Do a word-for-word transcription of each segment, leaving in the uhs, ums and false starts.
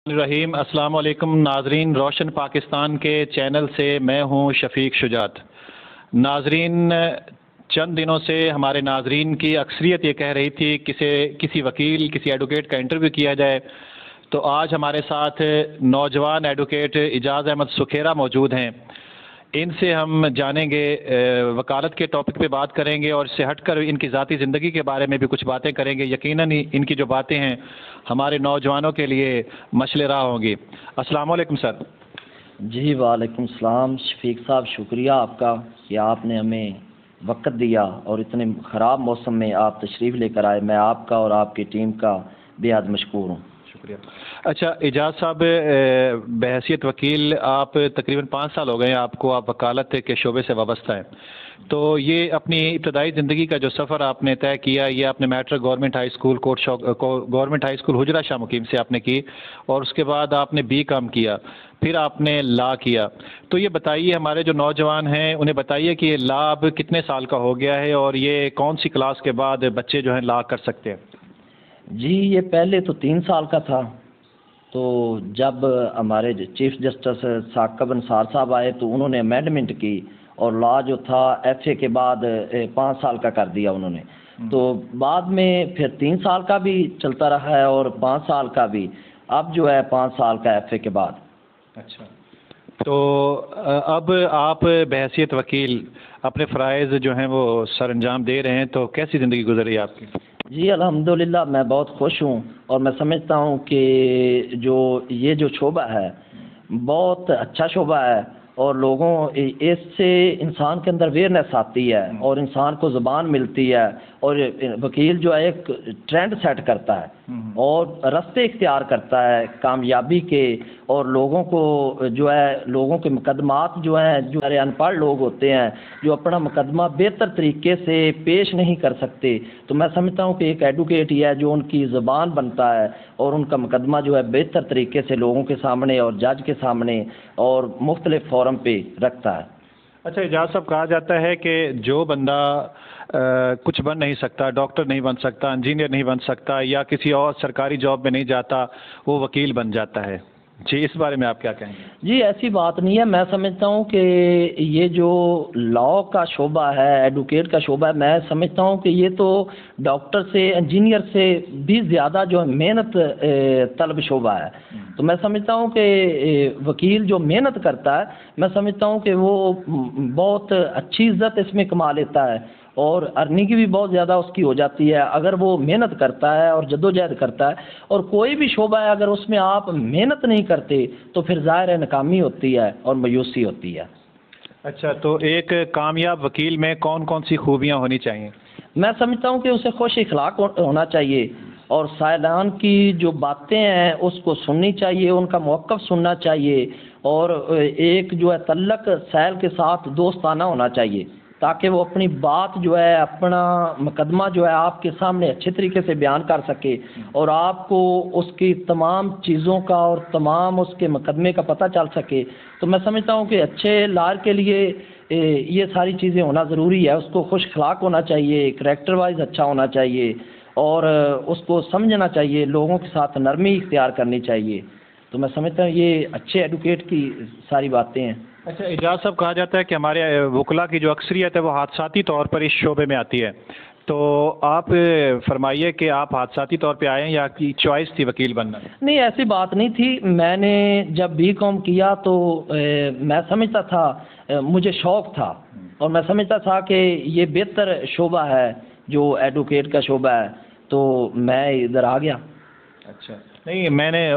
رحیم السلام علیکم ناظرین، روشن پاکستان کے چینل سے میں ہوں شفیق شجاعت۔ ناظرین، چند دنوں سے ہمارے ناظرین کی اکثریت یہ کہہ رہی تھی کسی کسی وکیل کسی ایڈوکیٹ کا انٹرویو کیا جائے، تو آج ہمارے ساتھ نوجوان ایڈوکیٹ اعجاز احمد سکھیرا موجود ہیں۔ ان سے ہم جانیں گے، وکالت کے ٹاپک پہ بات کریں گے اور اس سے ہٹ کر ان کی ذاتی زندگی کے بارے میں بھی کچھ باتیں کریں گے۔ یقیناً ان کی جو باتیں ہیں ہمارے نوجوانوں کے لیے مشعل راہ ہوں گی۔ السلام علیکم سر۔ جی وعلیکم السلام شفیق صاحب، شکریہ آپ کا کہ آپ نے ہمیں وقت دیا اور اتنے خراب موسم میں آپ تشریف لے کر آئے۔ میں آپ کا اور آپ کی ٹیم کا بے حد مشکور ہوں۔ شکریہ۔ اچھا اعجاز صاحب، بحیثیت وکیل آپ تقریباً پانچ سال ہو گئے ہیں آپ کو، آپ وکالت کے شعبے سے وابستہ ہیں، تو یہ اپنی ابتدائی زندگی کا جو سفر آپ نے طے کیا، یہ آپ نے matric government high school Kot Shauq government high school Hujra Shah Muqeem سے آپ نے کی، اور اس کے بعد آپ نے بی کام کیا، پھر آپ نے لا کیا۔ تو یہ بتائیے ہمارے جو نوجوان ہیں انہیں بتائیے کہ یہ لا اب کتنے سال کا ہو گیا ہے اور یہ کون سی کلاس کے بعد بچے جو ہیں لا کر سکتے ہیں؟ جی یہ پہلے تو تین سال کا تھا، تو جب ہمارے چیف جسٹس ثاقب انصار صاحب آئے تو انہوں نے امینڈمنٹ کی اور لا جو تھا ایف اے کے بعد پانچ سال کا کر دیا انہوں نے، تو بعد میں پھر تین سال کا بھی چلتا رہا ہے اور پانچ سال کا بھی، اب جو ہے پانچ سال کا ایف اے کے بعد۔ اچھا، تو اب آپ بحیثیت وکیل اپنے فرائض جو ہیں وہ سر انجام دے رہے ہیں، تو کیسی زندگی گزر رہی ہے آپ کی؟ جی الحمدللہ میں بہت خوش ہوں، اور میں سمجھتا ہوں کہ جو یہ جو شعبہ ہے بہت اچھا شعبہ ہے، اور لوگوں اس سے انسان کے اندر اویئرنیس آتی ہے اور انسان کو زبان ملتی ہے، اور وکیل جو ہے ایک ٹرینڈ سیٹ کرتا ہے اور راستے اختیار کرتا ہے کامیابی کے، اور لوگوں کو جو ہے لوگوں کے مقدمات جو ہیں، جو ان پڑھ لوگ ہوتے ہیں جو اپنا مقدمہ بہتر طریقے سے پیش نہیں کر سکتے، تو میں سمجھتا ہوں کہ ایک ایڈوکیٹ ہی ہے جو ان کی زبان بنتا ہے اور ان کا مقدمہ جو ہے بہتر طریقے سے لوگوں کے سامنے اور جج کے سامنے اور مختلف فورم پہ رکھتا ہے۔ اچھا اعجاز صاحب، کہا جاتا ہے کہ جو بندہ کچھ بن نہیں سکتا، ڈاکٹر نہیں بن سکتا، انجینئر نہیں بن سکتا، یا کسی اور سرکاری جاب میں نہیں جاتا، وہ وکیل بن جاتا ہے، جی اس بارے میں آپ کیا کہیں گے؟ جی ایسی بات نہیں ہے، میں سمجھتا ہوں کہ یہ جو لاء کا شعبہ ہے، ایڈوکیٹ کا شعبہ ہے، میں سمجھتا ہوں کہ یہ تو ڈاکٹر سے انجینئر سے بھی زیادہ جو محنت طلب شعبہ ہے، تو میں سمجھتا ہوں کہ وکیل جو محنت کرتا ہے، میں سمجھتا ہوں کہ وہ بہت اچھی عزت اس میں کما لیتا ہے اور ارننگ بھی بہت زیادہ اس کی ہو جاتی ہے اگر وہ محنت کرتا ہے اور جدوجہد کرتا ہے۔ اور کوئی بھی شعبہ ہے اگر اس میں آپ محنت نہیں کرتے تو پھر ظاہر ہے ناکامی ہوتی ہے اور مایوسی ہوتی ہے۔ اچھا، تو ایک کامیاب وکیل میں کون کون سی خوبیاں ہونی چاہیے؟ میں سمجھتا ہوں کہ اسے خوش اخلاق ہونا چاہیے، اور سائلان کی جو باتیں ہیں اس کو سننی چاہیے، ان کا موقف سننا چاہیے، اور ایک جو ہے تعلق سائل کے ساتھ دوستانہ ہونا چاہیے، تاکہ وہ اپنی بات جو ہے اپنا مقدمہ جو ہے آپ کے سامنے اچھے طریقے سے بیان کر سکے، اور آپ کو اس کی تمام چیزوں کا اور تمام اس کے مقدمے کا پتہ چل سکے۔ تو میں سمجھتا ہوں کہ اچھے لائر کے لیے یہ ساری چیزیں ہونا ضروری ہے۔ اس کو خوش اخلاق ہونا چاہیے، کریکٹر وائز اچھا ہونا چاہیے، اور اس کو سمجھنا چاہیے، لوگوں کے ساتھ نرمی اختیار کرنی چاہیے۔ تو میں سمجھتا ہوں یہ اچھے ایڈوکیٹ کی ساری باتیں ہیں۔ اچھا اعجاز صاحب، کہا جاتا ہے کہ ہمارے وکلاء کی جو اکثریت ہے وہ حادثاتی طور پر اس شعبے میں آتی ہے، تو آپ فرمائیے کہ آپ حادثاتی طور پہ آئے ہیں یا کی چوائس تھی وکیل بننا؟ نہیں ایسی بات نہیں تھی، میں نے جب بی کام کیا تو میں سمجھتا تھا، مجھے شوق تھا اور میں سمجھتا تھا کہ یہ بہتر شعبہ ہے جو ایڈوکیٹ کا شعبہ ہے، تو میں ادھر آ گیا۔ اچھا، نہیں میں نے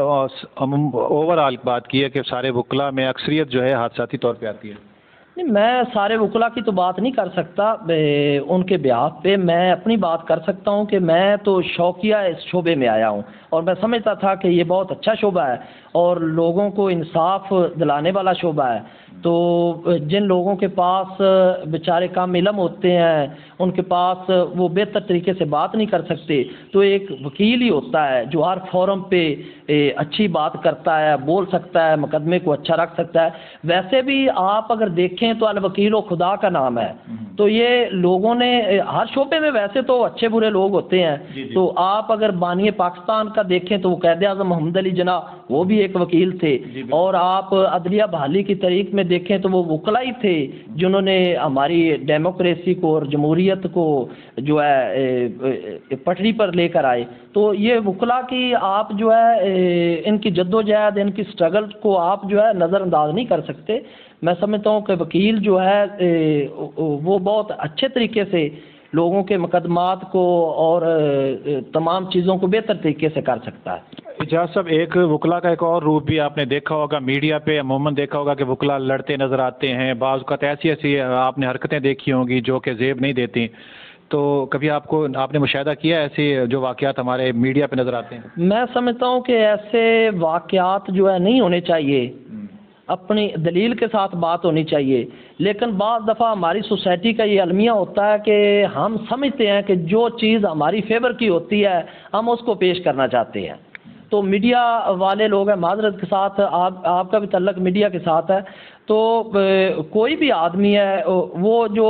اوور آل بات کی ہے کہ سارے وکلاء میں اکثریت جو ہے حادثاتی طور پہ آتی ہے۔ نہیں میں سارے وکلاء کی تو بات نہیں کر سکتا ان کے بیاف پہ، میں اپنی بات کر سکتا ہوں کہ میں تو شوقیہ اس شعبے میں آیا ہوں، اور میں سمجھتا تھا کہ یہ بہت اچھا شعبہ ہے اور لوگوں کو انصاف دلانے والا شعبہ ہے، تو جن لوگوں کے پاس بیچارے کم علم ہوتے ہیں، ان کے پاس وہ بہتر طریقے سے بات نہیں کر سکتے، تو ایک وکیل ہی ہوتا ہے جو ہر فورم پہ اچھی بات کرتا ہے، بول سکتا ہے، مقدمے کو اچھا رکھ سکتا ہے۔ ویسے بھی آپ اگر دیکھیں تو الوکیل و خدا کا نام ہے، تو یہ لوگوں نے ہر شعبے میں ویسے تو اچھے برے لوگ ہوتے ہیں. جی جی. تو آپ اگر بانی پاکستان کا دیکھیں تو وہ قائد اعظم محمد علی جناح وہ بھی ایک وکیل تھے. جی اور آپ عدلیہ بحالی کی تاریخ میں دیکھیں تو وہ وکلاء ہی تھے جنہوں نے ہماری ڈیموکریسی کو اور جمہوریت کو جو ہے پٹری پر لے کر آئے. تو یہ وکلاء کی آپ جو ہے ان کی جدوجہد ان کی اسٹرگل کو آپ جو ہے نظر انداز نہیں کر سکتے. میں سمجھتا ہوں کہ وکیل جو ہے وہ بہت اچھے طریقے سے لوگوں کے مقدمات کو اور تمام چیزوں کو بہتر طریقے سے کر سکتا ہے. اجاز صاحب ایک وکلا کا ایک اور روپ بھی آپ نے دیکھا ہوگا میڈیا پہ عموماً دیکھا ہوگا کہ وکلا لڑتے نظر آتے ہیں. بعض اوقات ایسی ایسی آپ نے حرکتیں دیکھی ہوں گی جو کہ زیب نہیں دیتی. تو کبھی آپ کو آپ نے مشاہدہ کیا ایسے جو واقعات ہمارے میڈیا پہ نظر آتے ہیں؟ میں سمجھتا ہوں کہ ایسے واقعات جو ہے نہیں ہونے چاہیے. اپنی دلیل کے ساتھ بات ہونی چاہیے. لیکن بعض دفعہ ہماری سوسائٹی کا یہ المیہ ہوتا ہے کہ ہم سمجھتے ہیں کہ جو چیز ہماری فیور کی ہوتی ہے ہم اس کو پیش کرنا چاہتے ہیں. تو میڈیا والے لوگ ہیں, معذرت کے ساتھ آپ آپ کا بھی تعلق میڈیا کے ساتھ ہے. تو کوئی بھی آدمی ہے وہ جو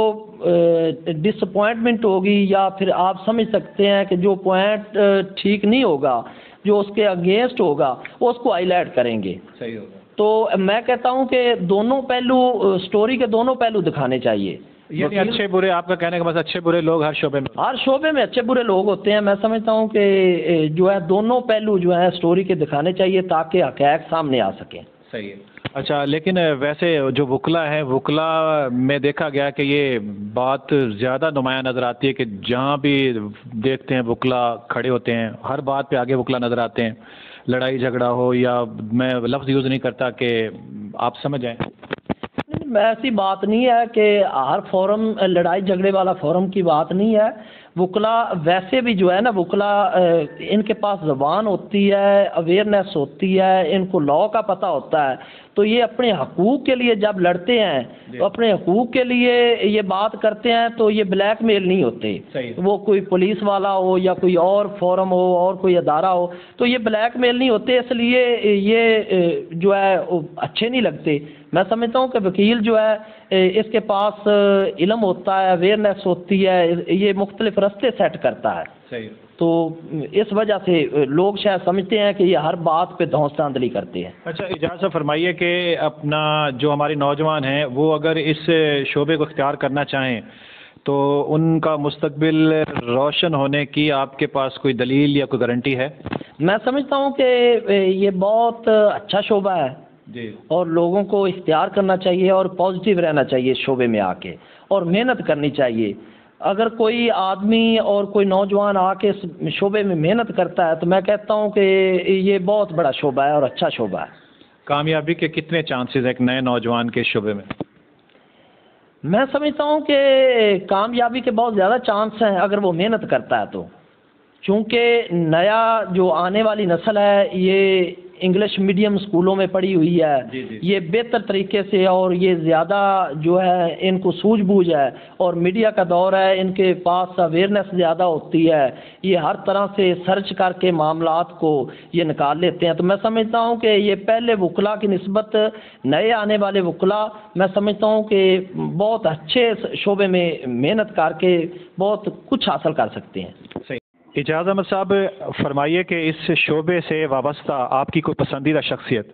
ڈس اپوائنٹمنٹ ہوگی یا پھر آپ سمجھ سکتے ہیں کہ جو پوائنٹ ٹھیک نہیں ہوگا جو اس کے اگینسٹ ہوگا وہ اس کو ہائی لائٹ کریں گے. صحیح ہوگا. تو میں کہتا ہوں کہ دونوں پہلو سٹوری کے دونوں پہلو دکھانے چاہیے. یعنی اچھے برے آپ کا کہنے کا بس اچھے برے لوگ ہر شعبے میں ہر شعبے میں اچھے برے لوگ ہوتے ہیں. میں سمجھتا ہوں کہ جو ہے دونوں پہلو جو ہے سٹوری کے دکھانے چاہیے تاکہ حقائق سامنے آ سکیں. صحیح ہے. اچھا لیکن ویسے جو وکلا ہیں وکلا میں دیکھا گیا کہ یہ بات زیادہ نمایاں نظر آتی ہے کہ جہاں بھی دیکھتے ہیں وکلا کھڑے ہوتے ہیں, ہر بات پہ آگے وکلا نظر آتے ہیں. لڑائی جھگڑا ہو یا میں لفظ یوز نہیں کرتا کہ آپ سمجھ جائیں. ایسی بات نہیں ہے کہ ہر فورم لڑائی جھگڑے والا فورم کی بات نہیں ہے. وکلا ویسے بھی جو ہے نا وکلا ان کے پاس زبان ہوتی ہے, اویئرنیس ہوتی ہے, ان کو لاء کا پتہ ہوتا ہے. تو یہ اپنے حقوق کے لیے جب لڑتے ہیں تو اپنے حقوق کے لیے یہ بات کرتے ہیں تو یہ بلیک میل نہیں ہوتے. وہ کوئی پولیس والا ہو یا کوئی اور فورم ہو اور کوئی ادارہ ہو تو یہ بلیک میل نہیں ہوتے. اس لیے یہ جو ہے اچھے نہیں لگتے. میں سمجھتا ہوں کہ وکیل جو ہے اس کے پاس علم ہوتا ہے, اویئرنیس ہوتی ہے, یہ مختلف راستے سیٹ کرتا ہے. صحیح. تو اس وجہ سے لوگ شاید سمجھتے ہیں کہ یہ ہر بات پہ دھونس دھاندلی کرتے ہیں. اچھا اجازت فرمائیے کہ اپنا جو ہمارے نوجوان ہیں وہ اگر اس شعبے کو اختیار کرنا چاہیں تو ان کا مستقبل روشن ہونے کی آپ کے پاس کوئی دلیل یا کوئی گارنٹی ہے؟ میں سمجھتا ہوں کہ یہ بہت اچھا شعبہ ہے جی, اور لوگوں کو اختیار کرنا چاہیے اور پازیٹیو رہنا چاہیے شعبے میں آ کے اور محنت کرنی چاہیے. اگر کوئی آدمی اور کوئی نوجوان آ کے اس شعبے میں محنت کرتا ہے تو میں کہتا ہوں کہ یہ بہت بڑا شعبہ ہے اور اچھا شعبہ ہے. کامیابی کے کتنے چانسز ہیں ایک نئے نوجوان کے شعبے میں؟ میں سمجھتا ہوں کہ کامیابی کے بہت زیادہ چانس ہیں اگر وہ محنت کرتا ہے تو. چونکہ نیا جو آنے والی نسل ہے یہ انگلش میڈیم اسکولوں میں پڑھی ہوئی ہے. جی جی. یہ بہتر طریقے سے اور یہ زیادہ جو ہے ان کو سوجھ بوجھ ہے اور میڈیا کا دور ہے, ان کے پاس اویئرنیس زیادہ ہوتی ہے. یہ ہر طرح سے سرچ کر کے معاملات کو یہ نکال لیتے ہیں. تو میں سمجھتا ہوں کہ یہ پہلے وکلا کی نسبت نئے آنے والے وکلا میں سمجھتا ہوں کہ بہت اچھے شعبے میں محنت کر کے بہت کچھ حاصل کر سکتے ہیں. صحیح. اجاز احمد صاحب فرمائیے کہ اس شعبے سے وابستہ آپ کی کوئی پسندیدہ شخصیت؟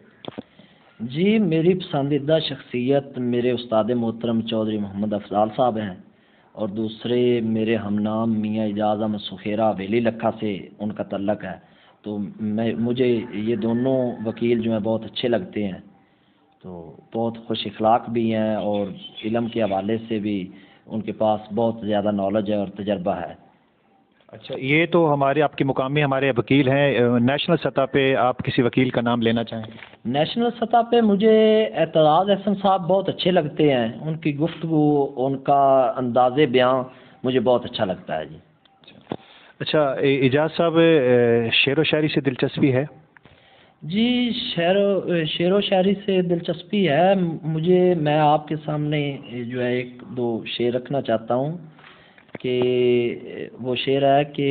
جی میری پسندیدہ شخصیت میرے استاد محترم چودھری محمد افضال صاحب ہیں اور دوسرے میرے ہم نام میاں اجاز احمد سخیرہ ویلی لکھا سے ان کا تعلق ہے. تو میں مجھے یہ دونوں وکیل جو ہیں بہت اچھے لگتے ہیں. تو بہت خوش اخلاق بھی ہیں اور علم کے حوالے سے بھی ان کے پاس بہت زیادہ نالج ہے اور تجربہ ہے. اچھا یہ تو ہمارے آپ کے مقامی ہمارے وکیل ہیں. نیشنل سطح پہ آپ کسی وکیل کا نام لینا چاہیں؟ نیشنل سطح پہ مجھے اعتراض احسن صاحب بہت اچھے لگتے ہیں. ان کی گفتگو ان کا انداز بیان مجھے بہت اچھا لگتا ہے. جی اچھا اجاز صاحب شعر و شاعری سے دلچسپی ہے؟ جی شعر و شعر و شاعری سے دلچسپی ہے مجھے. میں آپ کے سامنے جو ہے ایک دو شعر رکھنا چاہتا ہوں کہ وہ شعر ہے کہ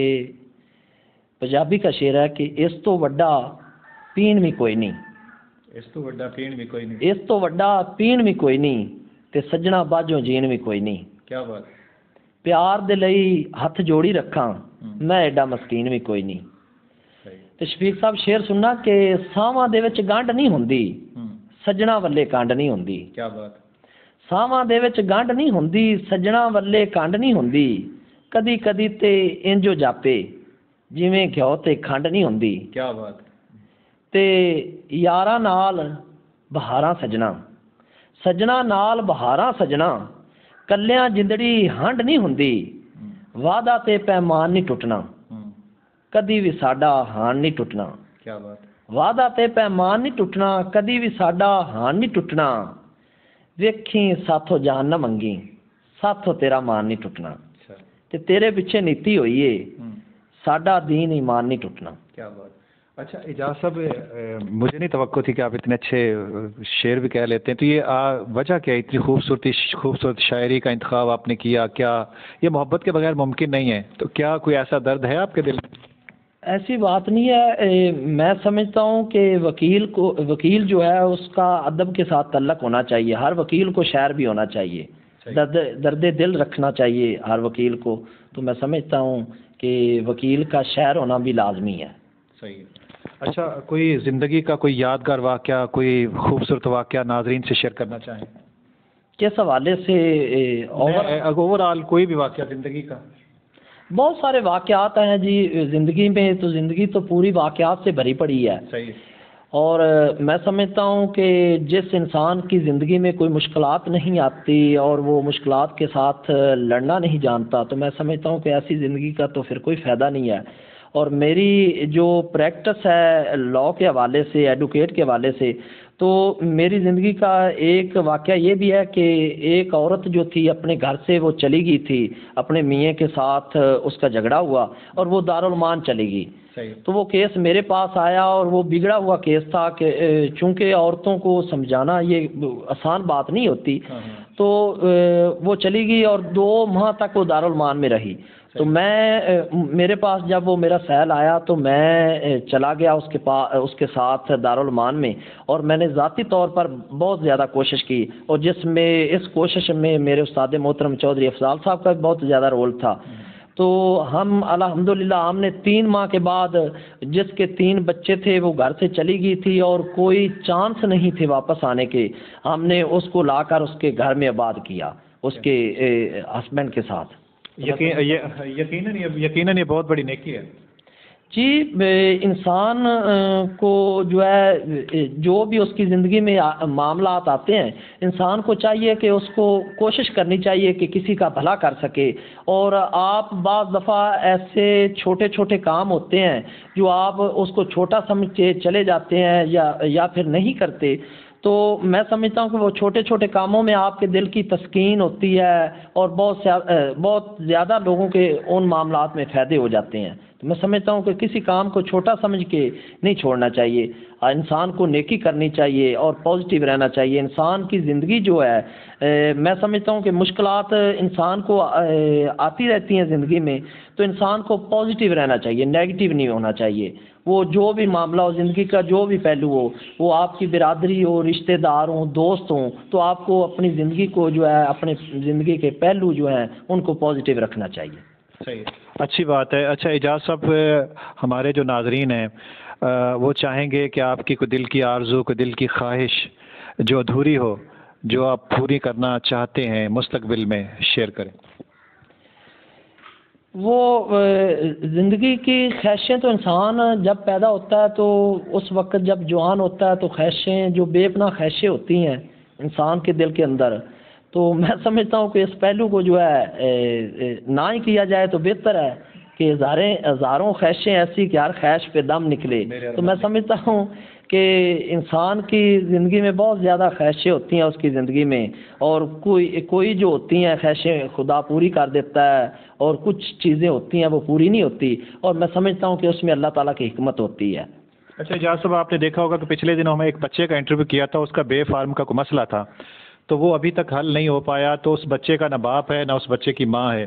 پنجابی کا شعر ہے کہ اس تو وڈا پین بھی کوئی نہیں. اس تو وڈا پین بھی کوئی نہیں. اس تو وڈا پین بھی کوئی نہیں تے سجنا باجوں جین بھی کوئی نہیں. کیا بات. پیار دے لئی ہاتھ جوڑی رکھاں میں ایڈا مسکین بھی کوئی نہیں. تے شفیق صاحب شعر سننا کہ ساواں دے وچ گنڈ نہیں ہوندی سجنا ولے کنڈ نہیں ہوندی. کیا بات. ساواں دے وچ گنڈ نہیں ہوندی سجنا ولے کنڈ نہیں ہوندی. کدی کدی تے انجو جاپے جویں گھیو تے کھنڈ نہیں ہوندی. کیا بات. تے یاراں نال بہاراں سجنا سجنا نال بہاراں سجنا کلیاں جندڑی ہنڈ نہیں ہوندی. وعدہ تے پیمان نہیں ٹوٹنا کدی بھی ساڈا ہان نہیں ٹوٹنا. کیا بات. وعدہ تے پیمان نہیں ٹوٹنا کدی بھی ساڈا ہان نہیں ٹوٹنا. ویکھی ساتھوں جان نہ منگی ساتھوں تیرا مان نہیں ٹوٹنا. تے تیرے پیچھے نیتی ہوئی ہے ساڈا دین ایمان نہیں ٹوٹنا. کیا بات. اچھا اعجاز صاحب مجھے نہیں توقع تھی کہ آپ اتنے اچھے شعر بھی کہہ لیتے ہیں. تو یہ وجہ کیا ہے اتنی خوبصورتی خوبصورت شاعری کا انتخاب آپ نے کیا؟ کیا یہ محبت کے بغیر ممکن نہیں ہے؟ تو کیا کوئی ایسا درد ہے آپ کے دل میں؟ ایسی بات نہیں ہے. میں سمجھتا ہوں کہ وکیل کو وکیل جو ہے اس کا ادب کے ساتھ تعلق ہونا چاہیے. ہر وکیل کو شاعر بھی ہونا چاہیے. درد درد دل رکھنا چاہیے ہر وکیل کو. تو میں سمجھتا ہوں کہ وکیل کا شاعر ہونا بھی لازمی ہے. صحیح. اچھا کوئی زندگی کا کوئی یادگار واقعہ کوئی خوبصورت واقعہ ناظرین سے شیئر کرنا چاہیں؟ کس حوالے سے؟ اوور آل کوئی بھی واقعہ زندگی کا. بہت سارے واقعات ہیں جی زندگی میں. تو زندگی تو پوری واقعات سے بھری پڑی ہے. صحیح. اور میں سمجھتا ہوں کہ جس انسان کی زندگی میں کوئی مشکلات نہیں آتی اور وہ مشکلات کے ساتھ لڑنا نہیں جانتا تو میں سمجھتا ہوں کہ ایسی زندگی کا تو پھر کوئی فائدہ نہیں ہے. اور میری جو پریکٹس ہے لاء کے حوالے سے ایڈوکیٹ کے حوالے سے تو میری زندگی کا ایک واقعہ یہ بھی ہے کہ ایک عورت جو تھی اپنے گھر سے وہ چلی گئی تھی اپنے میاں کے ساتھ اس کا جھگڑا ہوا اور وہ دارالمان چلی گئی. تو وہ کیس میرے پاس آیا اور وہ بگڑا ہوا کیس تھا کہ چونکہ عورتوں کو سمجھانا یہ آسان بات نہیں ہوتی تو وہ چلی گئی اور دو ماہ تک وہ دارالمان میں رہی. تو میں میرے پاس جب وہ میرا سیل آیا تو میں چلا گیا اس کے پاس اس کے ساتھ دارالمان میں اور میں نے ذاتی طور پر بہت زیادہ کوشش کی اور جس میں اس کوشش میں میرے استاد محترم چودھری افضال صاحب کا بہت زیادہ رول تھا. تو ہم الحمدللہ ہم نے تین ماہ کے بعد جس کے تین بچے تھے وہ گھر سے چلی گئی تھی اور کوئی چانس نہیں تھے واپس آنے کے. ہم نے اس کو لا کر اس کے گھر میں آباد کیا اس کے ہسبینڈ کے ساتھ. یقیناً یقیناً یہ بہت بڑی نیکی ہے جی. انسان کو جو ہے جو بھی اس کی زندگی میں معاملات آتے ہیں انسان کو چاہیے کہ اس کو کوشش کرنی چاہیے کہ کسی کا بھلا کر سکے. اور آپ بعض دفعہ ایسے چھوٹے چھوٹے کام ہوتے ہیں جو آپ اس کو چھوٹا سمجھ کے چلے جاتے ہیں یا یا پھر نہیں کرتے. تو میں سمجھتا ہوں کہ وہ چھوٹے چھوٹے کاموں میں آپ کے دل کی تسکین ہوتی ہے اور بہت بہت زیادہ لوگوں کے ان معاملات میں فائدے ہو جاتے ہیں. تو میں سمجھتا ہوں کہ کسی کام کو چھوٹا سمجھ کے نہیں چھوڑنا چاہیے. انسان کو نیکی کرنی چاہیے اور پازیٹیو رہنا چاہیے. انسان کی زندگی جو ہے میں سمجھتا ہوں کہ مشکلات انسان کو آتی رہتی ہیں زندگی میں تو انسان کو پازیٹیو رہنا چاہیے نیگیٹو نہیں ہونا چاہیے. وہ جو بھی معاملہ ہو زندگی کا جو بھی پہلو ہو وہ آپ کی برادری ہو رشتہ دار ہوں دوست ہوں تو آپ کو اپنی زندگی کو جو ہے اپنے زندگی کے پہلو جو ہیں ان کو پازیٹیو رکھنا چاہیے. صحیح. اچھی بات ہے. اچھا اعجاز صاحب ہمارے جو ناظرین ہیں وہ چاہیں گے کہ آپ کی کوئی دل کی آرزو کوئی دل کی خواہش جو ادھوری ہو جو آپ پوری کرنا چاہتے ہیں مستقبل میں شیئر کریں. وہ زندگی کی خواہشیں تو انسان جب پیدا ہوتا ہے تو اس وقت جب جوان ہوتا ہے تو خواہشیں جو بے پناہ خواہشیں ہوتی ہیں انسان کے دل کے اندر تو میں سمجھتا ہوں کہ اس پہلو کو جو ہے نہ ہی کیا جائے تو بہتر ہے کہ ہزاریں ہزاروں خواہشیں ایسی کہ ہر خواہش پہ دم نکلے. تو میں سمجھتا ہوں کہ انسان کی زندگی میں بہت زیادہ خواہشیں ہوتی ہیں اس کی زندگی میں اور کوئی کوئی جو ہوتی ہیں خواہشیں خدا پوری کر دیتا ہے اور کچھ چیزیں ہوتی ہیں وہ پوری نہیں ہوتی اور میں سمجھتا ہوں کہ اس میں اللہ تعالیٰ کی حکمت ہوتی ہے. اچھا اعجاز صاحب آپ نے دیکھا ہوگا کہ پچھلے دنوں ہمیں ایک بچے کا انٹرویو کیا تھا اس کا بے فارم کا کوئی مسئلہ تھا تو وہ ابھی تک حل نہیں ہو پایا. تو اس بچے کا نہ باپ ہے نہ اس بچے کی ماں ہے.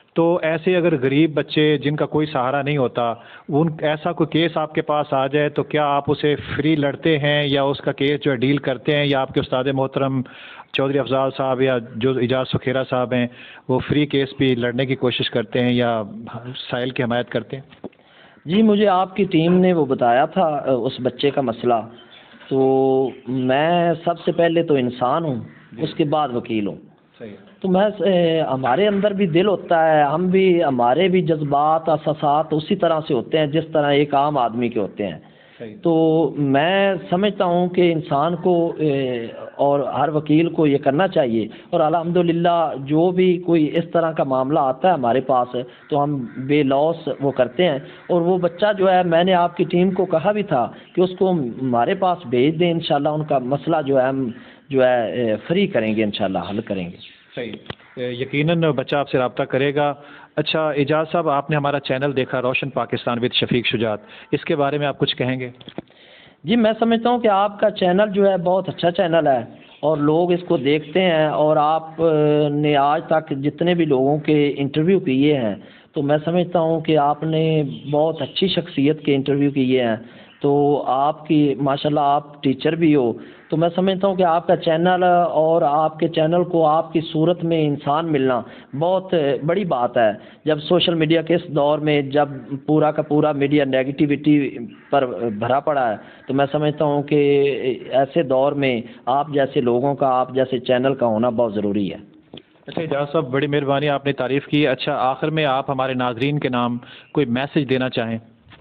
تو ایسے اگر غریب بچے جن کا کوئی سہارا نہیں ہوتا، ان ایسا کوئی کیس آپ کے پاس آ جائے تو کیا آپ اسے فری لڑتے ہیں یا اس کا کیس جو ہے ڈیل کرتے ہیں، یا آپ کے استاد محترم چودھری افضال صاحب یا جو اعجاز سکھیرا صاحب ہیں وہ فری کیس بھی لڑنے کی کوشش کرتے ہیں یا سائل کی حمایت کرتے ہیں؟ جی مجھے آپ کی ٹیم نے وہ بتایا تھا اس بچے کا مسئلہ، تو میں سب سے پہلے تو انسان ہوں، اس کے بعد وکیل ہوں. صحیح. تو میں ہمارے اندر بھی دل ہوتا ہے، ہم بھی ہمارے بھی جذبات احساسات اسی طرح سے ہوتے ہیں جس طرح ایک عام آدمی کے ہوتے ہیں. تو میں سمجھتا ہوں کہ انسان کو اور ہر وکیل کو یہ کرنا چاہیے، اور الحمدللہ جو بھی کوئی اس طرح کا معاملہ آتا ہے ہمارے پاس تو ہم بے لوث وہ کرتے ہیں. اور وہ بچہ جو ہے میں نے آپ کی ٹیم کو کہا بھی تھا کہ اس کو ہمارے پاس بھیج دیں، انشاءاللہ ان کا مسئلہ جو ہے ہم جو ہے فری کریں گے، انشاءاللہ حل کریں گے. صحیح. یقیناً بچہ آپ سے رابطہ کرے گا. اچھا اعجاز صاحب، آپ نے ہمارا چینل دیکھا روشن پاکستان وتھ شفیق شجاعت، اس کے بارے میں آپ کچھ کہیں گے؟ جی میں سمجھتا ہوں کہ آپ کا چینل جو ہے بہت اچھا چینل ہے اور لوگ اس کو دیکھتے ہیں، اور آپ نے آج تک جتنے بھی لوگوں کے انٹرویو کیے ہیں تو میں سمجھتا ہوں کہ آپ نے بہت اچھی شخصیت کے انٹرویو کیے ہیں. تو آپ کی ماشاءاللہ آپ ٹیچر بھی ہو، تو میں سمجھتا ہوں کہ آپ کا چینل اور آپ کے چینل کو آپ کی صورت میں انسان ملنا بہت بڑی بات ہے. جب سوشل میڈیا کے اس دور میں جب پورا کا پورا میڈیا نیگیٹیوٹی پر بھرا پڑا ہے تو میں سمجھتا ہوں کہ ایسے دور میں آپ جیسے لوگوں کا، آپ جیسے چینل کا ہونا بہت ضروری ہے. اچھا اعجاز صاحب، بڑی مہربانی، آپ نے تعریف کی. اچھا آخر میں آپ ہمارے ناظرین کے نام کوئی میسج دینا چاہیں؟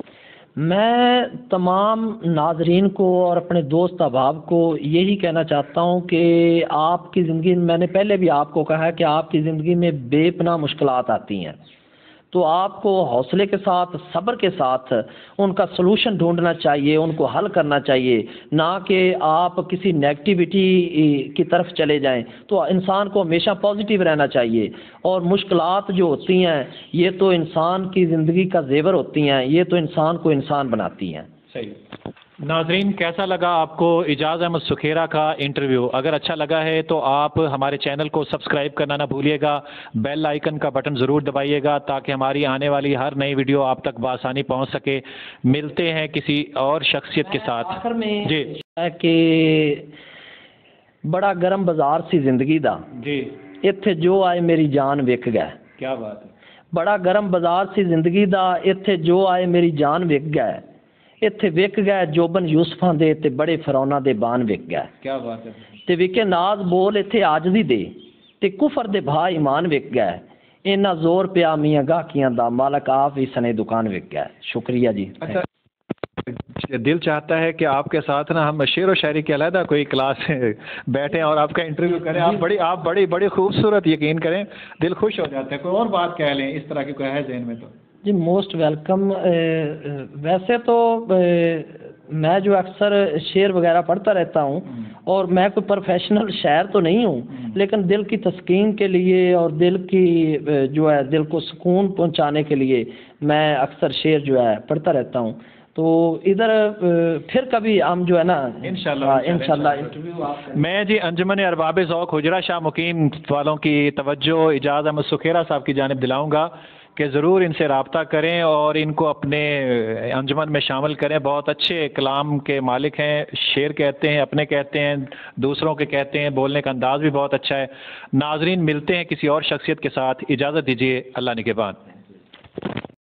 میں تمام ناظرین کو اور اپنے دوست احباب کو یہی کہنا چاہتا ہوں کہ آپ کی زندگی، میں نے پہلے بھی آپ کو کہا ہے کہ آپ کی زندگی میں بے پناہ مشکلات آتی ہیں، تو آپ کو حوصلے کے ساتھ، صبر کے ساتھ ان کا سلوشن ڈھونڈنا چاہیے، ان کو حل کرنا چاہیے، نہ کہ آپ کسی نیگیٹیوٹی کی طرف چلے جائیں. تو انسان کو ہمیشہ پازیٹیو رہنا چاہیے، اور مشکلات جو ہوتی ہیں یہ تو انسان کی زندگی کا زیور ہوتی ہیں، یہ تو انسان کو انسان بناتی ہیں. صحیح. ناظرین، کیسا لگا آپ کو اعجاز احمد سکھیرا کا انٹرویو؟ اگر اچھا لگا ہے تو آپ ہمارے چینل کو سبسکرائب کرنا نہ بھولیے گا، بیل آئیکن کا بٹن ضرور دبائیے گا تاکہ ہماری آنے والی ہر نئی ویڈیو آپ تک بآسانی پہنچ سکے. ملتے ہیں کسی اور شخصیت کے ساتھ. آخر میں جی کہ بڑا گرم بازار سی زندگی دا، جی ایتھے جو آئے میری جان وک گئے. کیا بات ہے. بڑا گرم بازار سی زندگی دا، ایتھے جو آئے میری جان وک گئے. ایتھے وک گئے جوبن یوسفاں دے تے بڑے فرعوناں دے بان وک گئے. کیا بات ہے. تے وکے ناز بول ایتھے عاجزی دے تے کفر دے بھا ایمان وک گئے. اینا زور پیا میاں گاہکیاں دا، مالک آپ ہی سنے دکان وک گئے. شکریہ جی. اچھا دل چاہتا ہے کہ آپ کے ساتھ نا ہم شعر و شاعری کی علیحدہ کوئی کلاس بیٹھیں اور آپ کا انٹرویو کریں. آپ بڑی آپ بڑی بڑی خوبصورت، یقین کریں دل خوش ہو جاتا ہے. کوئی اور بات کہہ لیں اس طرح کی کوئی ہے ذہن میں تو؟ جی موسٹ ویلکم. ویسے تو میں جو اکثر شعر وغیرہ پڑھتا رہتا ہوں، اور میں کوئی پروفیشنل شاعر تو نہیں ہوں، لیکن دل کی تسکین کے لیے اور دل کی جو ہے دل کو سکون پہنچانے کے لیے میں اکثر شعر جو ہے پڑھتا رہتا ہوں. تو ادھر پھر کبھی ہم جو ہے نا انشاءاللہ انشاءاللہ انٹرویو. میں جی انجمن ارباب ذوق حجرہ شاہ مقیم والوں کی توجہ اعجاز احمد سکھیرا صاحب کی جانب دلاؤں گا کہ ضرور ان سے رابطہ کریں اور ان کو اپنے انجمن میں شامل کریں. بہت اچھے کلام کے مالک ہیں، شعر کہتے ہیں، اپنے کہتے ہیں، دوسروں کے کہتے ہیں، بولنے کا انداز بھی بہت اچھا ہے. ناظرین ملتے ہیں کسی اور شخصیت کے ساتھ. اجازت دیجیے، اللہ نگہبان.